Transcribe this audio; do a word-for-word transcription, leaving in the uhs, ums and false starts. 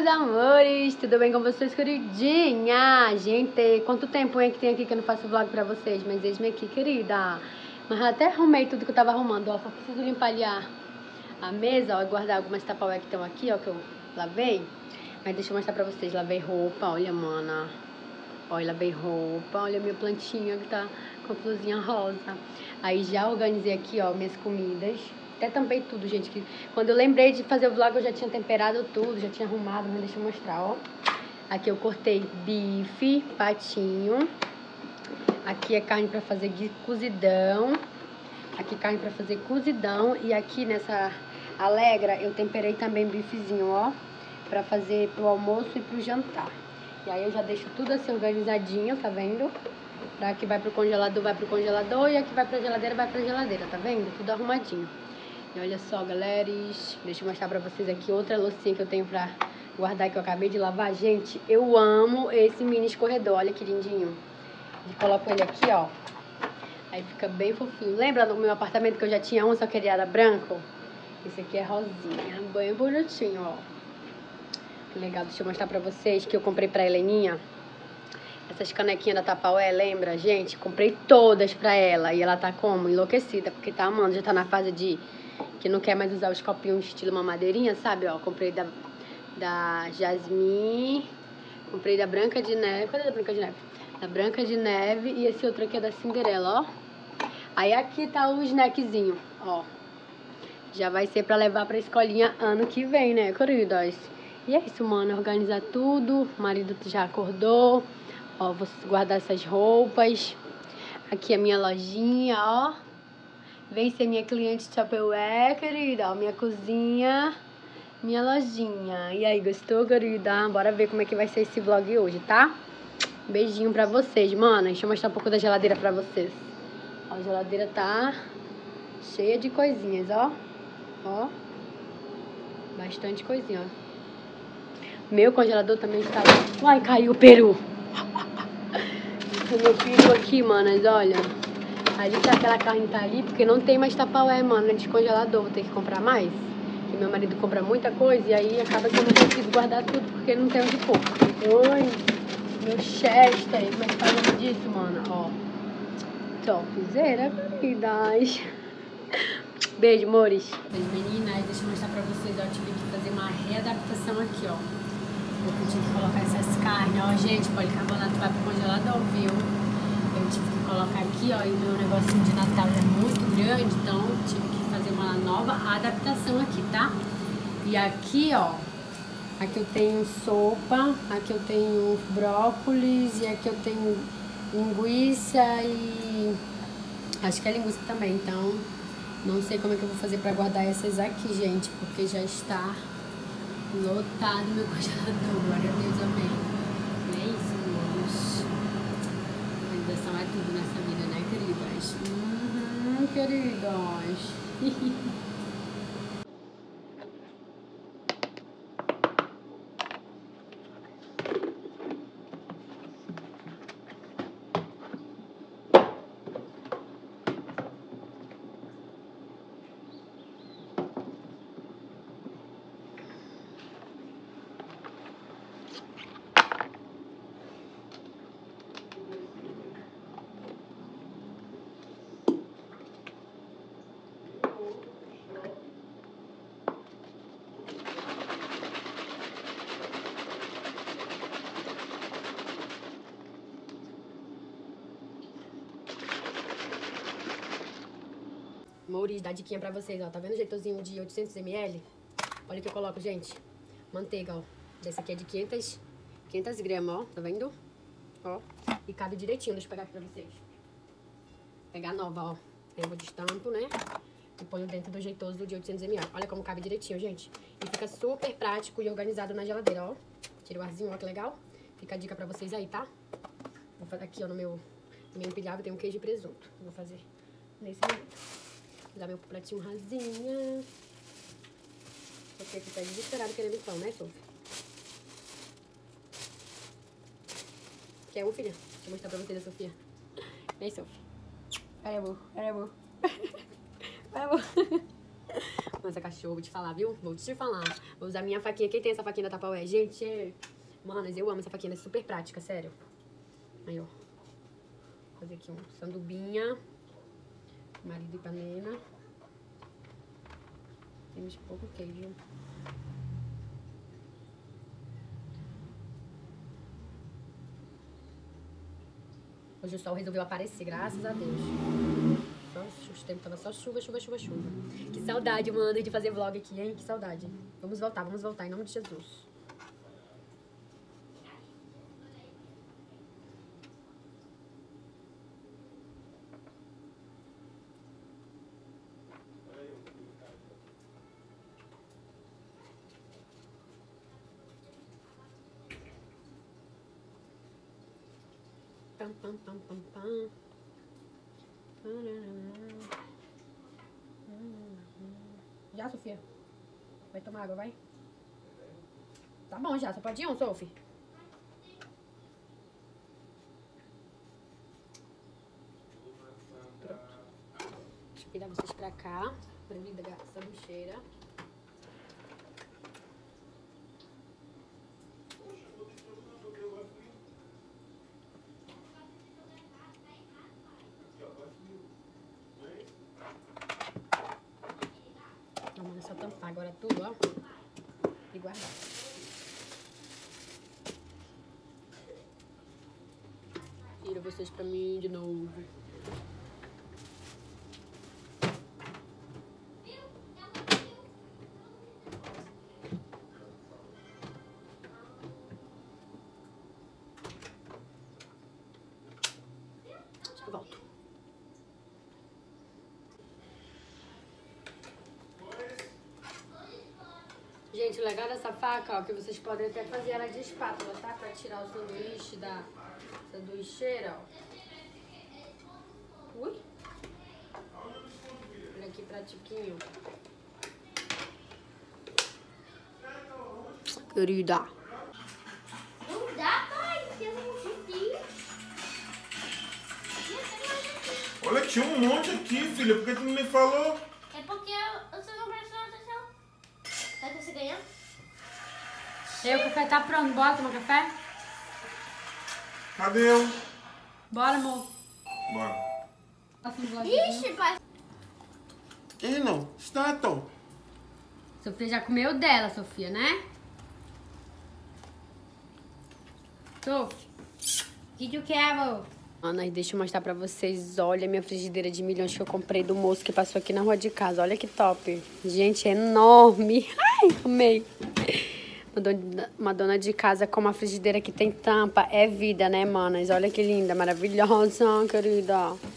meus amores! Tudo bem com vocês, queridinha? Gente, quanto tempo é que tem aqui que eu não faço vlog pra vocês? Mas eis-me aqui, querida. Mas até arrumei tudo que eu tava arrumando, ó. Só preciso limpar ali a, a mesa, ó, e guardar algumas tapaué que estão aqui, ó, que eu lavei. Mas deixa eu mostrar pra vocês. Lavei roupa, olha, mana. Olha, lavei roupa, olha a minha plantinha que tá com a florzinha rosa. Aí já organizei aqui, ó, minhas comidas. Até tampei tudo, gente. Que quando eu lembrei de fazer o vlog, eu já tinha temperado tudo, já tinha arrumado, mas deixa eu mostrar, ó. Aqui eu cortei bife, patinho. Aqui é carne pra fazer cozidão. Aqui carne pra fazer cozidão. E aqui nessa Alegra eu temperei também bifezinho, ó. Pra fazer pro almoço e pro jantar. E aí eu já deixo tudo assim organizadinho, tá vendo? Pra que vai pro congelador, vai pro congelador. E aqui vai pra geladeira, vai pra geladeira, tá vendo? Tudo arrumadinho. E olha só, galera, deixa eu mostrar pra vocês aqui outra loucinha que eu tenho pra guardar, que eu acabei de lavar. Gente, eu amo esse mini escorredor, olha que lindinho. Eu coloco ele aqui, ó. Aí fica bem fofinho. Lembra do meu apartamento que eu já tinha um, só que ele era branco? Esse aqui é rosinha, bem bonitinho, ó. Que legal, deixa eu mostrar pra vocês que eu comprei pra Heleninha. Essas canequinhas da Tapaué, lembra? Gente, comprei todas pra ela. E ela tá como? Enlouquecida, porque tá amando, já tá na fase de... que não quer mais usar os copinhos estilo mamadeirinha, sabe? Ó, comprei da, da Jasmine, comprei da Branca de Neve. Cadê a Branca de Neve? Da Branca de Neve e esse outro aqui é da Cinderela, ó. Aí aqui tá o snackzinho, ó. Já vai ser pra levar pra escolinha ano que vem, né, queridas? E é isso, mano, organizar tudo. O marido já acordou. Ó, vou guardar essas roupas. Aqui a minha lojinha, ó. Vem ser minha cliente Tupperware, querida. Ó, minha cozinha, minha lojinha. E aí, gostou, querida? Bora ver como é que vai ser esse vlog hoje, tá? Beijinho pra vocês, mano. Deixa eu mostrar um pouco da geladeira pra vocês. Ó, a geladeira tá cheia de coisinhas, ó. Ó. Bastante coisinha, ó. Meu congelador também está... Ai, caiu o peru. O meu peru aqui, manas, olha. Ali tá aquela carne tá ali, porque não tem mais Tapaué, mano, de congelador. Vou ter que comprar mais. Porque meu marido compra muita coisa e aí acaba que eu não consigo guardar tudo, porque não tem onde pôr. Oi, meu Chester. Como é que faz o nome disso, mano? Ó. Topzera, queridas. Beijo, amores. Beijo, meninas. Deixa eu mostrar pra vocês, ó. Eu tive que fazer uma readaptação aqui, ó. Porque eu tive que colocar essas carnes, ó. Gente, policarbonato vai pro congelador, viu? Eu tive que colocar aqui, ó, e o meu negocinho de Natal é muito grande, então tive que fazer uma nova adaptação aqui, tá? E aqui, ó, aqui eu tenho sopa, aqui eu tenho brócolis e aqui eu tenho linguiça e acho que é linguiça também, então não sei como é que eu vou fazer pra guardar essas aqui, gente, porque já está lotado meu congelador, glória a Deus, amém. E é isso, meus. Organização é tudo nessa vida, né, queridas? Uhum, queridas. Mouris, dá diquinha pra vocês, ó. Tá vendo o jeitozinho de oitocentos mililitros? Olha o que eu coloco, gente. Manteiga, ó. Desse aqui é de quinhentas gramas, ó. Tá vendo? Ó. E cabe direitinho. Deixa eu pegar aqui pra vocês. Pegar nova, ó. Eu vou destampo, né? E ponho dentro do jeitoso de oitocentos mililitros. Olha como cabe direitinho, gente. E fica super prático e organizado na geladeira, ó. Tira o arzinho, ó, que legal. Fica a dica pra vocês aí, tá? Vou fazer aqui, ó, no meu, no meu empilhável tem um queijo e presunto. Vou fazer nesse momento. Vou dar meu pratinho rasinha. Porque aqui tá desesperado querendo pão, né, Sofia? Quer um, filha? Deixa eu mostrar pra vocês a Sofia. Vem, Sofia. Olha, amor. Olha, amor. Olha, amor. Nossa, cachorro, vou te falar, viu? Vou te falar. Vou usar minha faquinha. Quem tem essa faquinha da Tupperware? Gente, mano, eu amo essa faquinha. Ela é super prática, sério. Aí, ó. Vou fazer aqui um sandubinha. Marido e panela. Temos pouco queijo. Hoje o sol resolveu aparecer, graças a Deus. Só, o tempo tava só chuva, chuva, chuva, chuva. Que saudade, mano, de fazer vlog aqui, hein? Que saudade. Vamos voltar, vamos voltar, em nome de Jesus. Pam, pam, pam, pam, pam. Já, Sofia? Vai tomar água, vai? Tá bom já, só pode ir um, Sofia? Pronto. Deixa eu virar vocês pra cá, pra mim da sanduicheira. Vamos só tampar agora tudo, ó. E guardar. Tira vocês pra mim de novo. Já volto. Gente, o legal dessa faca, ó, que vocês podem até fazer ela de espátula, tá? Pra tirar o sanduíche da sanduicheira, ó. Ui. Olha aqui, pratiquinho. Querida. Não dá, pai. Tem um jeitinho. Olha, tinha um monte aqui, filha. Por que tu não me falou? É porque eu- você não prestou atenção. Será que você ganhou? E aí, o café tá pronto. Bora tomar café? Cadê eu? Bora, amor. Bora. Ixi, pai. Ei, não. Stato. Sofia já comeu dela, Sofia, né? Sofia, o que tu quer, amor? Ana, deixa eu mostrar pra vocês. Olha a minha frigideira de milhões que eu comprei do moço que passou aqui na rua de casa. Olha que top. Gente, é enorme. Ai, amei. Uma dona, uma dona de casa com uma frigideira que tem tampa. É vida, né, manas? Olha que linda, maravilhosa, querida.